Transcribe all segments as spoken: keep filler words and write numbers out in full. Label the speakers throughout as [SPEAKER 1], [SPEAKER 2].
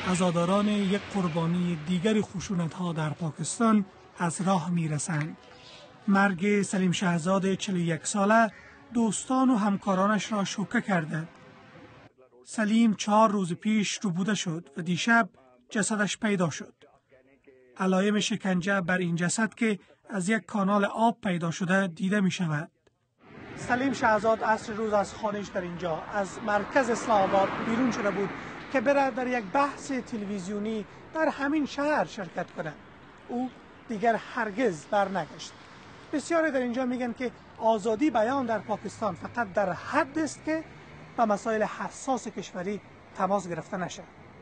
[SPEAKER 1] عزاداران یک قربانی دیگر خشونت‌ها در پاکستان از راه می‌رسند. مرگ سلیم شهزاد چهل و یک ساله دوستان و همکارانش را شوکه کرده. سلیم چهار روز پیش ربوده شد و دیشب جسدش پیدا شد. علائم شکنجه بر این جسد که از یک کانال آب پیدا شده دیده می شود. سلیم شهزاد عصر روز از خانه‌اش در اینجا از مرکز اسلام آباد بیرون شده بود که بره در یک بحث تلویزیونی در همین شهر شرکت کنه. او دیگر هرگز برنگشت. بسیاری در اینجا میگن که آزادی بیان در پاکستان فقط در حد است که با مسائل حساس کشوری تماس گرفته نشه.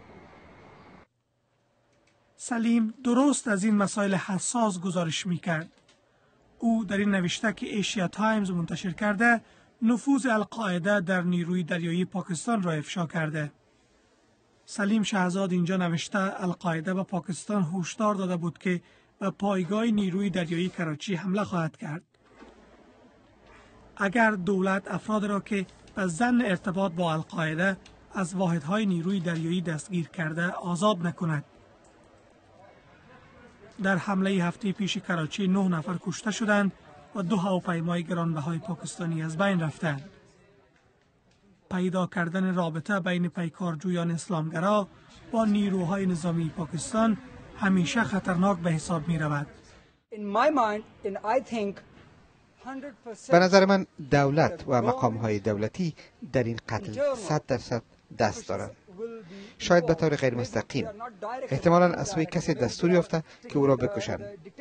[SPEAKER 1] سلیم درست از این مسائل حساس گزارش میکرد. او در این نوشته که ایشیا تایمز منتشر کرده نفوذ القاعده در نیروی دریایی پاکستان را افشا کرده. سلیم شهزاد اینجا نوشته القاعده به پاکستان هشدار داده بود که به پایگاه نیروی دریایی کراچی حمله خواهد کرد. اگر دولت افراد را که به ظن ارتباط با القاعده از واحدهای نیروی دریایی دستگیر کرده آزاد نکند. در حمله هفته پیش کراچی نه نفر کشته شدند و دو هواپیمای گرانبهای پاکستانی از بین رفتند. پیدا کردن رابطه بین پیکارجویان اسلامگرا با نیروهای نظامی پاکستان همیشه خطرناک به حساب می رود.
[SPEAKER 2] به نظر من دولت و مقام‌های دولتی در این قتل صد درصد دست دارند. شاید به طور غیر مستقیم. احتمالاً از سوی کسی دستور یافته که او را بکشند.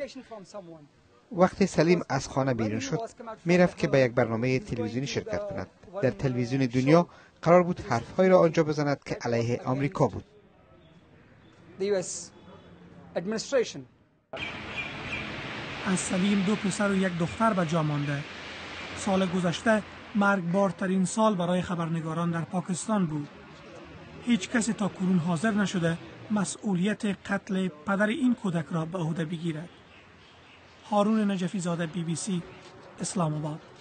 [SPEAKER 2] وقتی سلیم از خانه بیرون شد، میرفت که به یک برنامه تلویزیونی شرکت کند. در تلویزیون دنیا قرار بود حرفهایی را آنجا بزند که علیه آمریکا بود.
[SPEAKER 1] از سلیم دو پسر و یک دختر به جا مانده. سال گذشته مرگبارترین سال برای خبرنگاران در پاکستان بود. هیچ کسی تا کنون حاضر نشده مسئولیت قتل پدر این کودک را به عهده بگیرد. هارون نجفی زاده، بی بی سی، اسلام آباد.